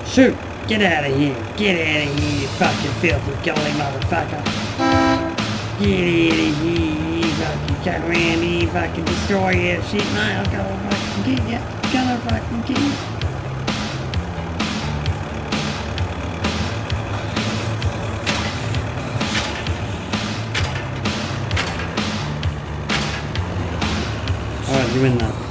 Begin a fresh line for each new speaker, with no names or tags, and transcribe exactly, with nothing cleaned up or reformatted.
Shoot! Get out of here! Get out of here, you fucking filthy gully motherfucker! Get out of here, you fucking come around here, fucking destroy your shit, mate. I'm gonna fucking get you. Gonna fucking get you. Alright, you win that.